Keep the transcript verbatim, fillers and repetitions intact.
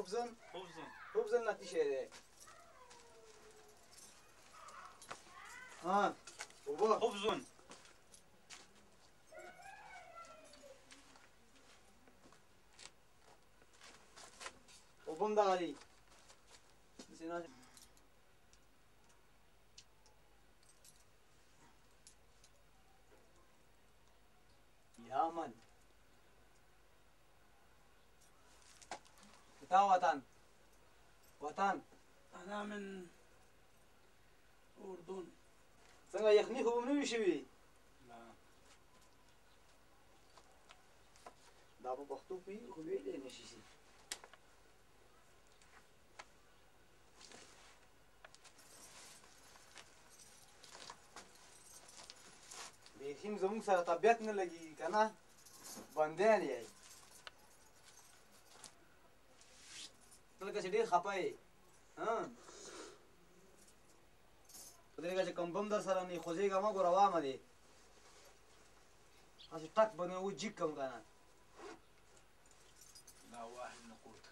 خبزن خبزن خبزن نتیشه ده ها بابا خبزن وبم دغدي يا من بتاع وطن وطن أنا من أردن. څنګه یخني خو نه وشوي لا دا په پښتو کې خو ویلې نشي شي بیخیم زموږ سره طبیعت نه لګي کنه بندیان یې لکه چې ډېر خپه یې ها په دې چې کوم بم در سره نه خوځېږه مه ګوره وامه دی هسې ټک به نه وجیک کوم کنه لا واحد نقول